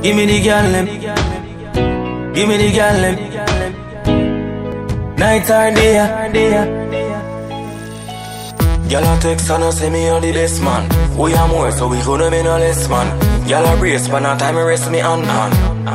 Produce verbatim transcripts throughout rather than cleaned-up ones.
Give me the girl them. Give me the girl them. Night or day. Girl a text and a say me are the best man. We are more so we gonna be no less man. Girl a brace but not time me rest me on on.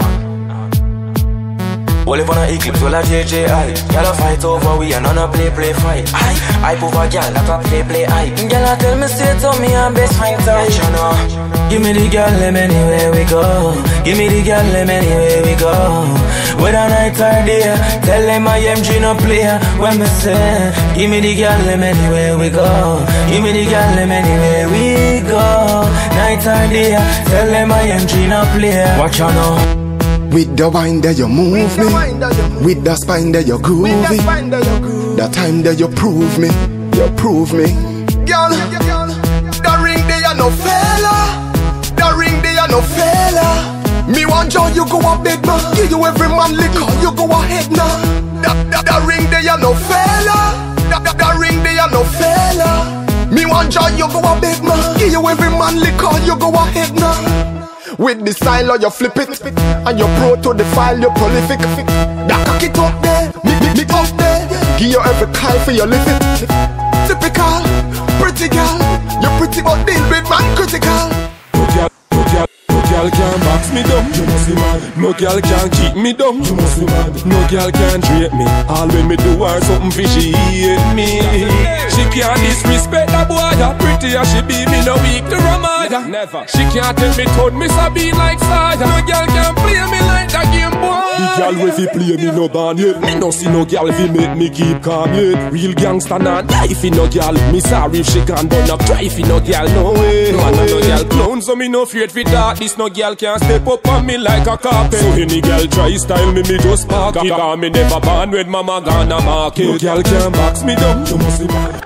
Well if on a eclipse well a J J I. Girl a fight over we and none a play play fight. I I put a girl that a play play I. Girl a tell me straight to me and best friend tight. Give me the girl them anywhere we go. Give me the girl them anywhere we go. Whether night or day, tell them I M G no player. When me say, give me the girl them anywhere we go. Give me the girl them anywhere we go. Night or day, tell them I M G no player. Watch out now. With the wine that you move me, with the spine that you groove me, the time that you prove me, you prove me. Girl, the ring there you no fella. The ring there you no fella. Me want you, you go a big man. Give you every man liquor, you go ahead now. The, the, the ring there you no fella. The, the, the ring there you no fella. Me want you, you go a big man. Give you every man liquor, you go ahead now. With the style or you flip it, and you pro to the file, you prolific. That cock it up there, me, me, me up there. Give you every call for your live it. Typical, pretty girl. You pretty but deal with man critical. No girl can box me down, you must be mad. No girl can keep me down, you must be mad. No girl can drape me. All when me do her something fishy, hate me. She can't disrespect a boy that pretty as she be. Me no weak to Ramada. Never. She can't take me toad, me sabi like Saya. No girl can play me like a game boy. The girl if he play me no ban yet. Me no see no girl if he make me keep calm yet. Real gangster not life in no girl. Me sorry if she can't burn up try if no girl no way. No no no girl clown so me no afraid for that. This no girl can't step up on me like a carpet. So any girl try style me, me just park it. Cause me never born with mama gonna market. No girl can box me down, you must be mad.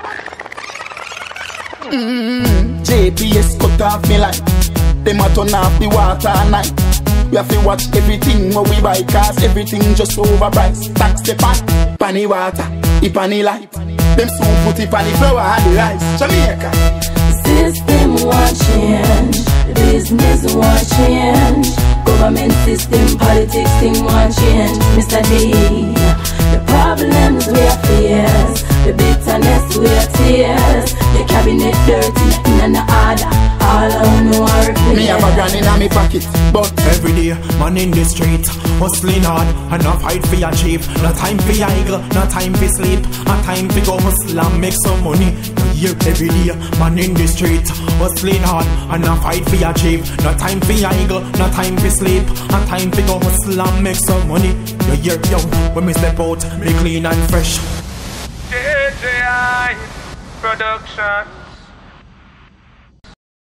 Mm-hmm. J P S cut off me line. Them a turn off the water at night. We have to watch everything what we buy, cause everything just overpriced. Tax the pot, panny water, the panny light. Them soon put it on the flour and the rice. Jamaica. System won't change, the business won't change, government system, politics thing won't change. Mister D, the problems we are fears, the bitterness we are tears, the cabinet dirty, in and order, all I know are repairs. Me have a grand in my pocket, but every day, man in the street, hustling hard, and not fight for your cheap. No time for your eagle, no time for sleep, no time for go hustle and make some money. Here every day, man in the street, hustling hard, and not fight for your cheap. No time for your eagle, no time for sleep, no time for go hustle and make some money. You hear yo, when me step out, be clean and fresh. J J I Production.